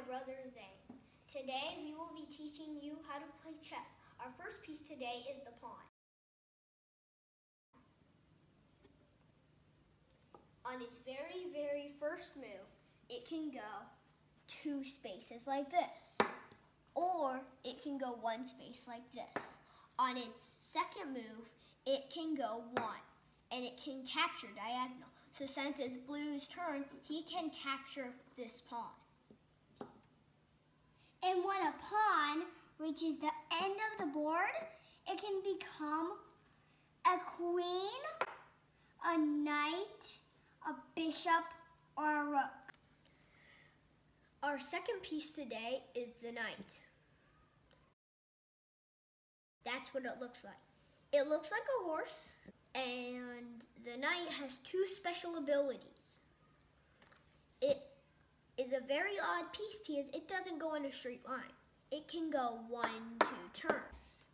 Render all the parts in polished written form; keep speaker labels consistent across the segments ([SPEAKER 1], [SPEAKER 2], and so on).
[SPEAKER 1] brother Zane. Today we will be teaching you how to play chess. Our first piece today is the pawn. On its very first move, it can go 2 spaces like this, or it can go 1 space like this. On its second move, it can go 1, and it can capture diagonal. So since it's Blue's turn, he can capture this pawn.
[SPEAKER 2] And when a pawn reaches the end of the board, it can become a queen, a knight, a bishop, or a rook.
[SPEAKER 1] Our second piece today is the knight. That's what it looks like. It looks like a horse, and the knight has 2 special abilities. It is a very odd piece because it doesn't go in a straight line. It can go 1, 2 turns.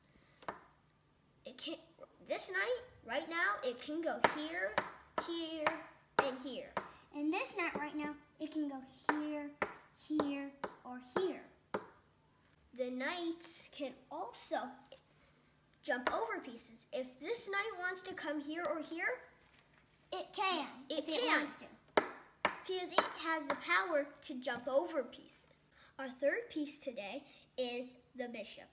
[SPEAKER 1] This knight, right now, it can go here, here, and here.
[SPEAKER 2] And this knight right now, it can go here, here, or here.
[SPEAKER 1] The knights can also jump over pieces. If this knight wants to come here or here,
[SPEAKER 2] it can.
[SPEAKER 1] It wants to. Because it has the power to jump over pieces. Our third piece today is the bishop.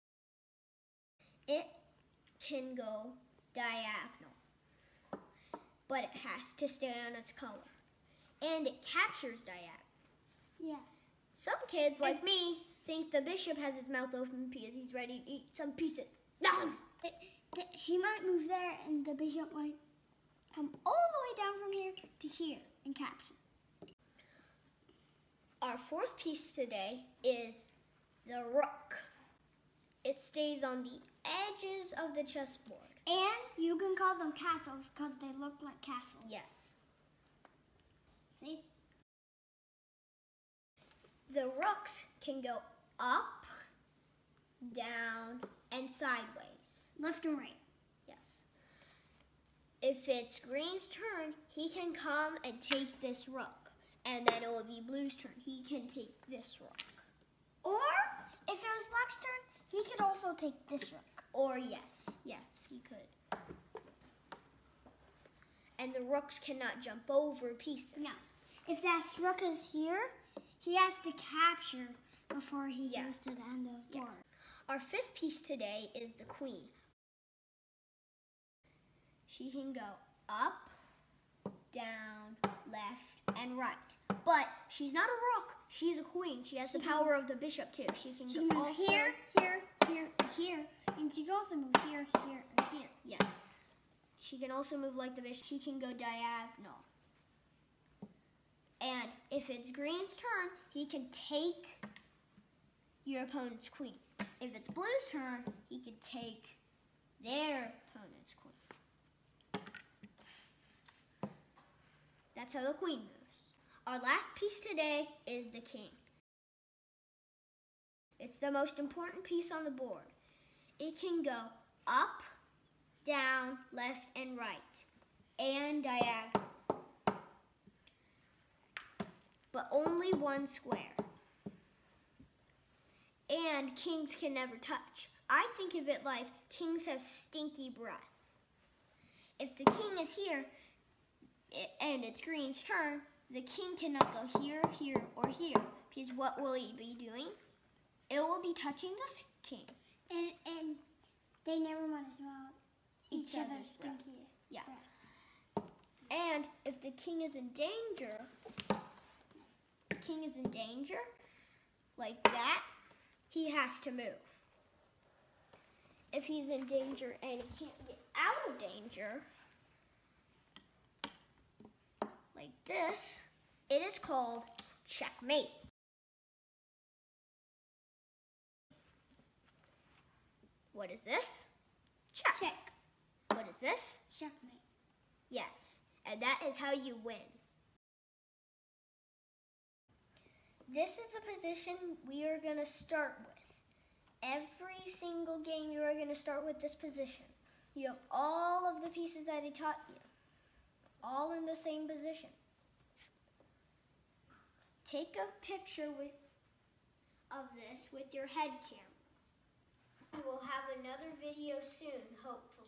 [SPEAKER 1] It can go diagonal, but it has to stay on its color. And it captures diagonal.
[SPEAKER 2] Yeah.
[SPEAKER 1] Some kids, like me, think the bishop has his mouth open because he's ready to eat some pieces. No!
[SPEAKER 2] He might move there, and the bishop might come all the way down from here to here and capture.
[SPEAKER 1] Our fourth piece today is the rook. It stays on the edges of the chessboard.
[SPEAKER 2] And you can call them castles because they look like castles.
[SPEAKER 1] Yes.
[SPEAKER 2] See?
[SPEAKER 1] The rooks can go up, down, and sideways.
[SPEAKER 2] Left and right.
[SPEAKER 1] Yes. If it's Green's turn, he can come and take this rook. And then it will be Blue's turn. He can take this rook.
[SPEAKER 2] Or, if it was Black's turn, he could also take this rook.
[SPEAKER 1] Or yes, he could. And the rooks cannot jump over pieces.
[SPEAKER 2] No. If that rook is here, he has to capture before he goes to the end of the board.
[SPEAKER 1] Our fifth piece today is the queen. She can go up, down, left, and right. But she's not a rook. She's a queen. She has the power of the bishop too. She can
[SPEAKER 2] move here, here, here, here, and she can also move here, here, and here.
[SPEAKER 1] Yes. She can also move like the bishop. She can go diagonal. And if it's Green's turn, he can take your opponent's queen. If it's Blue's turn, he can take their opponent's queen. That's how the queen moves. Our last piece today is the king. It's the most important piece on the board. It can go up, down, left, and right, and diagonal. But only 1 square. And kings can never touch. I think of it like kings have stinky breath. If the king is here, and it's Green's turn, the king cannot go here, here, or here. Because what will he be doing? It will be touching this king.
[SPEAKER 2] And they never want to smell each other's stinky breath.
[SPEAKER 1] And if the king is in danger, like that, he has to move. If he's in danger and he can't get out of danger, like this, it is called checkmate. What is this? Check. What is this?
[SPEAKER 2] Checkmate.
[SPEAKER 1] Yes, and that is how you win. This is the position we are going to start with. Every single game you are going to start with this position. You have all of the pieces that he taught you, all in the same position. Take a picture with of this with your head camera. We will have another video soon, hopefully.